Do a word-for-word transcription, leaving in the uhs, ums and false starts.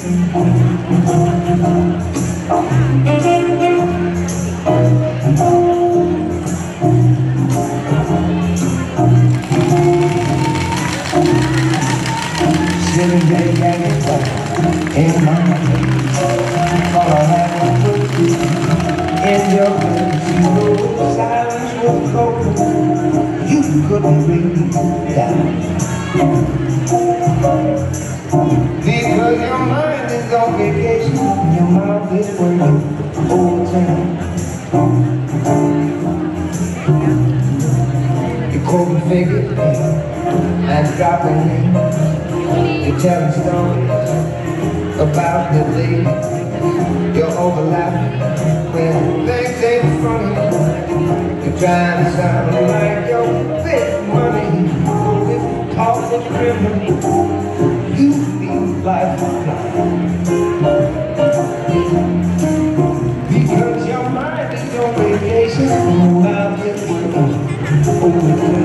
Sitting there getting fire in my face. All I had was you in your face. You know silence was broken. You couldn't bring me down. Because your mind is on vacation, your mouth is working overtime. You quoting figures and dropping names. You're telling stories about the day you're overlapping when things ain't funny. You're trying to sound like your big money. If you talk to criminal, you feel like a because your mind is on vacation, your mouth is working overtime.